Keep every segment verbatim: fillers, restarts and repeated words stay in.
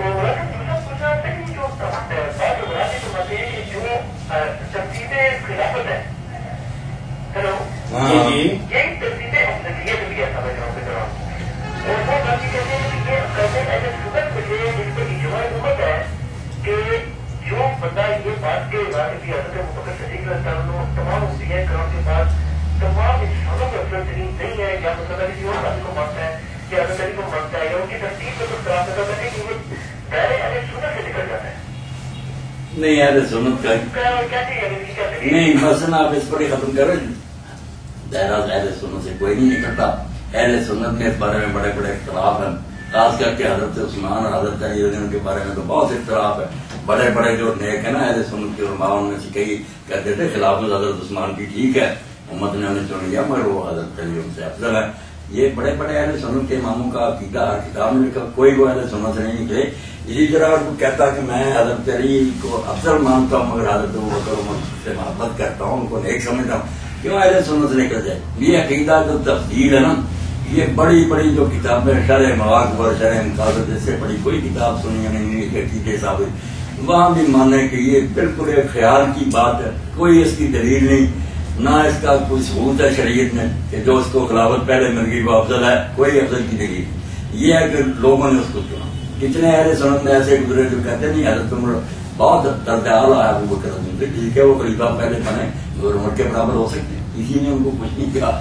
نہیں اہل سنت کا نہیں مسئلہ آپ اس پر ہی ختم کرو. دائرہ اہل سنت سے کوئی نہیں نکلتا. اہل سنت میں اس بارے میں بڑے بڑے اختلاف ہیں، خاص کر کے حضرت عثمان اور حضرت علی رضی اللہ عنہ کے بارے میں تو بہت اختلاف ہے. بڑے بڑے جو نیک ہیں نا اہل سنت کے علماء ان میں سے کئی کہتے تھے خلافت حضرت عثمان کی ٹھیک ہے، امت نے انہیں چن لیا مگر وہ حضرت علی ان سے افضل ہے. یہ بڑے بڑے اہل سنت کے اماموں کا عقیدہ ہر کتاب میں لکھا، کوئی وہ اہل سنت سے نہیں نکلے. اسی طرح وہ کہتا کہ میں حضرت علی کو افضل مانتا ہوں مگر حضرت ابوبکر عمر سے محبت کرتا ہوں، ان کو نیک سمجھتا ہوں، کیوں اہل سنت سے نکل جائے؟ یہ عقیدہ جو تفضیل ہے نا، یہ بڑی بڑی جو کتابیں شرح مواقع اور شرح مقاصد اس سے بڑی کوئی کتاب سنی ہے نہیں عقیدے ثابت، وہاں بھی مانے کہ یہ بالکل ایک خیال کی بات ہے، کوئی اس کی دلیل نہیں، نہ اس کا کوئی ثبوت ہے شریعت میں کہ جو اس کو خلافت پہلے مل گئی وہ افضل ہے، کوئی افضل کی دلیل. یہ ہے کہ لوگوں نے اس کو چنا. کتنے اہل سنت میں ایسے گزرے جو کہتے نہیں حضرت عمر بہت درد اعلیٰ ہے ابو بکر سے، ٹھیک ہے وہ خلیفہ پہلے بنے اور عمر کے برابر ہو سکتے ہیں، اسی نے ان کو کچھ نہیں کیا.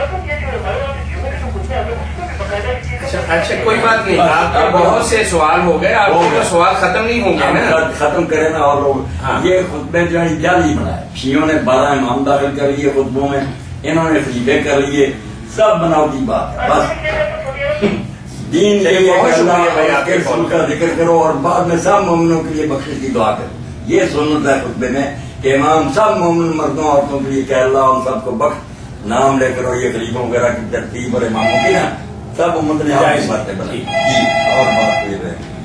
اچھا کوئی بات نہیں، آپ کے بہت سے سوال ہو گئے، آپ کے سوال ختم نہیں ہوں گے نا، ختم کریں نا. اور لوگ یہ خطبے جو ہے جعلی بنائے، شیعوں نے بارہ امام داخل کر لیے خطبوں میں، انہوں نے خلیفے کر لیے، سب بناوٹی بات ہے. بس دین کے رسول کا ذکر کرو اور بعد میں سب مومنوں کے لیے بخشش کی دعا کرو. یہ سنت ہے خطبے میں کہ امام سب مومن مردوں عورتوں کے لیے کہ اللہ ان سب کو بخش، نام لے کرو. یہ خلیفوں وغیرہ کی ترتیب اور اماموں کی نا سب امت نے آپ کی باتیں بنائی. اور بات یہ ہے